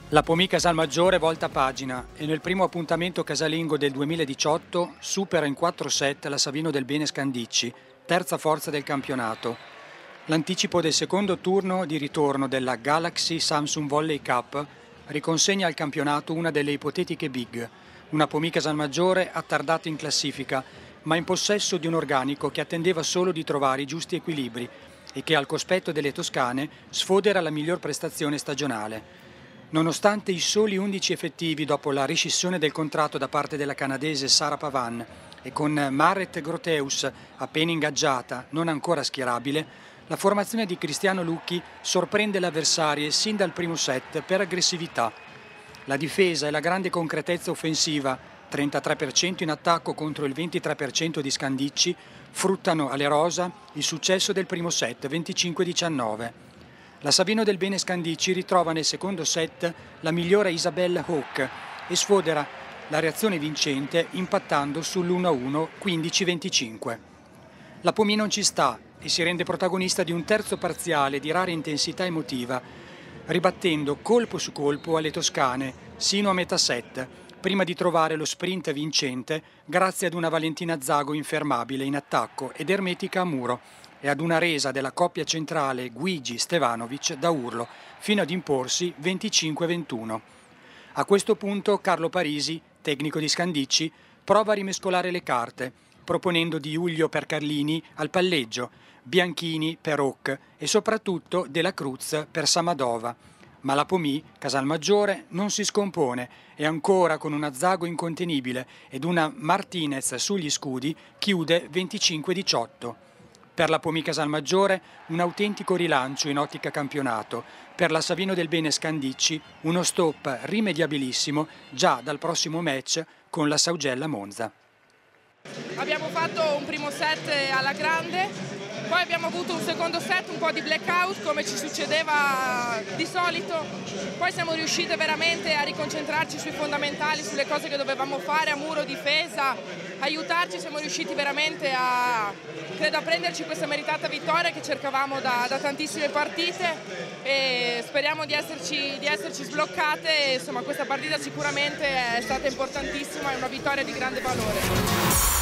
La Pomì Casalmaggiore volta pagina e nel primo appuntamento casalingo del 2018 supera in 4 set la Savino del Bene Scandicci, terza forza del campionato. L'anticipo del secondo turno di ritorno della Galaxy Samsung Volley Cup riconsegna al campionato una delle ipotetiche big, una Pomì Casalmaggiore attardata in classifica, ma in possesso di un organico che attendeva solo di trovare i giusti equilibri e che al cospetto delle toscane sfodera la miglior prestazione stagionale. Nonostante i soli 11 effettivi dopo la rescissione del contratto da parte della canadese Sarah Pavan e con Maret Groteus appena ingaggiata, non ancora schierabile, la formazione di Cristiano Lucchi sorprende le avversarie sin dal primo set per aggressività. La difesa e la grande concretezza offensiva, 33% in attacco contro il 23% di Scandicci, fruttano alle rosa il successo del primo set, 25-19. La Savino del Bene Scandicci ritrova nel secondo set la migliore Isabelle Hauk e sfodera la reazione vincente impattando sull'1-1 15-25. La Pomì non ci sta e si rende protagonista di un terzo parziale di rara intensità emotiva, ribattendo colpo su colpo alle toscane sino a metà set, prima di trovare lo sprint vincente grazie ad una Valentina Zago infermabile in attacco ed ermetica a muro, e ad una resa della coppia centrale Guigi-Stevanovic da urlo, fino ad imporsi 25-21. A questo punto Carlo Parisi, tecnico di Scandicci, prova a rimescolare le carte, proponendo Di Giulio per Carlini al palleggio, Bianchini per Hauk e soprattutto Della Cruz per Samadova. Ma la Pomì, Casalmaggiore, non si scompone e ancora con una Zago incontenibile ed una Martinez sugli scudi chiude 25-18. Per la Pomì Casalmaggiore un autentico rilancio in ottica campionato, per la Savino del Bene Scandicci uno stop rimediabilissimo già dal prossimo match con la Saugella Monza. Abbiamo fatto un primo set alla grande, poi abbiamo avuto un secondo set un po' di blackout come ci succedeva di solito, poi siamo riuscite veramente a riconcentrarci sui fondamentali, sulle cose che dovevamo fare, a muro, difesa, aiutarci, siamo riusciti veramente a prenderci questa meritata vittoria che cercavamo da tantissime partite e speriamo di esserci sbloccate. Insomma, questa partita sicuramente è stata importantissima, è una vittoria di grande valore.